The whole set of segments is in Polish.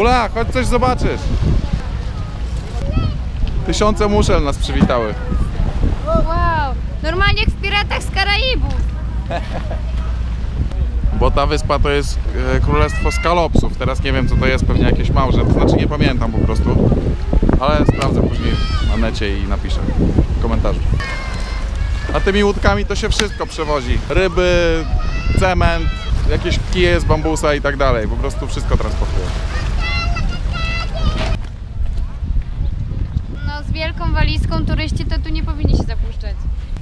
Ula, chodź coś zobaczysz. Tysiące muszel nas przywitały. Wow, normalnie jak w Piratach z Karaibów. Bo ta wyspa to jest królestwo skalopsów. Teraz nie wiem co to jest, pewnie jakieś małże, to znaczy nie pamiętam po prostu. Ale sprawdzę później na necie i napiszę w komentarzu. A tymi łódkami to się wszystko przewozi. Ryby, cement, jakieś kije z bambusa i tak dalej. Po prostu wszystko transportuje. No z wielką walizką turyści to tu nie powinni się zapuszczać.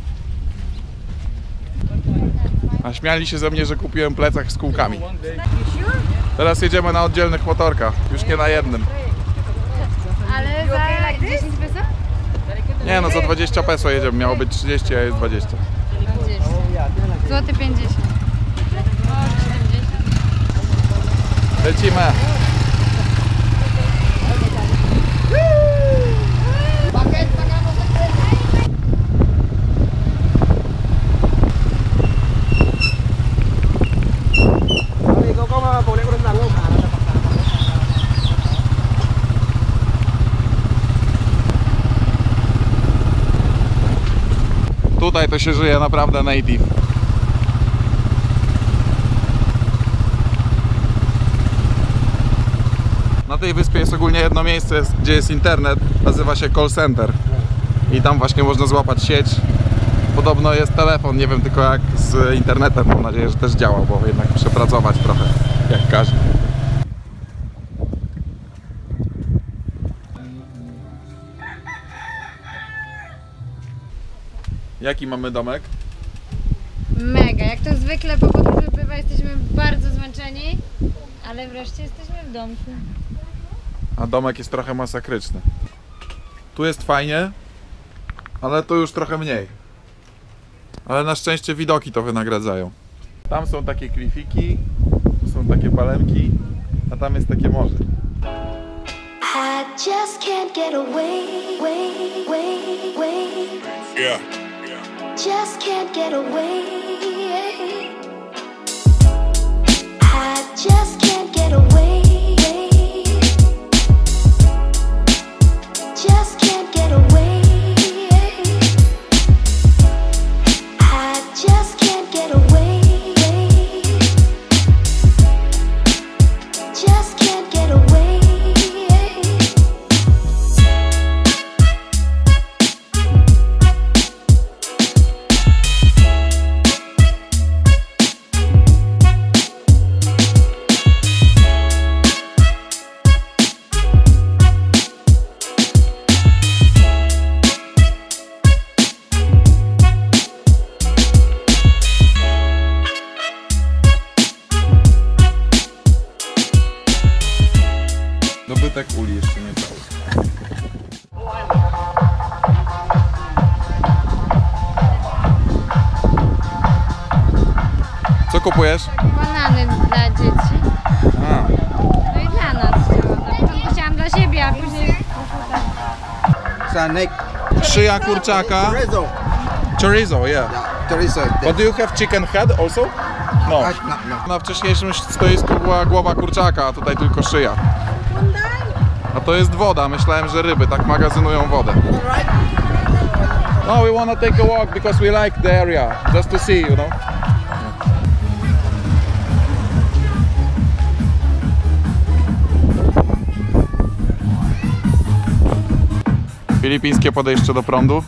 A śmiali się ze mnie, że kupiłem plecak z kółkami. Teraz jedziemy na oddzielnych motorkach, już nie na jednym. Ale za 10 peso? Nie no, za 20 peso jedziemy, miało być 30, a jest 20. 20. Złoty 50. O, 70. Lecimy! Tutaj to się żyje naprawdę native. Na tej wyspie jest ogólnie jedno miejsce, gdzie jest internet, nazywa się call center. I tam właśnie można złapać sieć. Podobno jest telefon, nie wiem tylko jak z internetem, mam nadzieję, że też działa, bo jednak przepracować trochę, jak każdy. Jaki mamy domek? Mega, jak to zwykle po podróży bywa, jesteśmy bardzo zmęczeni, ale wreszcie jesteśmy w domku. A domek jest trochę masakryczny. Tu jest fajnie, ale tu już trochę mniej. Ale na szczęście widoki to wynagradzają. Tam są takie klifiki, tu są takie palemki, a tam jest takie morze. I just can't get away, Yeah. just can't get away. I just can't get away. Just can't get away. I just can't get away. Just can't get away. Dobytek uli jeszcze nie cały. Co kupujesz? Banany dla dzieci. A, No i dla nas. Na początku chciałam dla siebie, a później... Sanek. szyja kurczaka. Chorizo. Chorizo, yeah. Chorizo. But do you have chicken head also? No. No. Na wcześniejszym stoisku była głowa kurczaka, a tutaj tylko szyja. A to jest woda, myślałem, że ryby tak magazynują wodę. No, we wanna take a walk because we like the area, just to see, you know. Filipińskie podejście do prądu.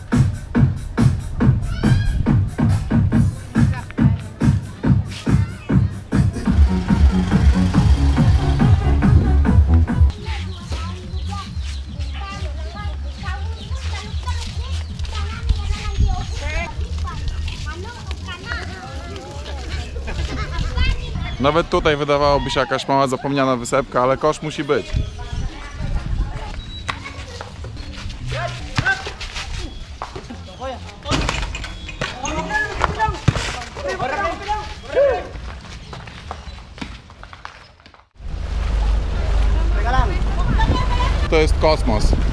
Nawet tutaj wydawałoby się jakaś mała zapomniana wysepka, ale kosz musi być. To jest kosmos.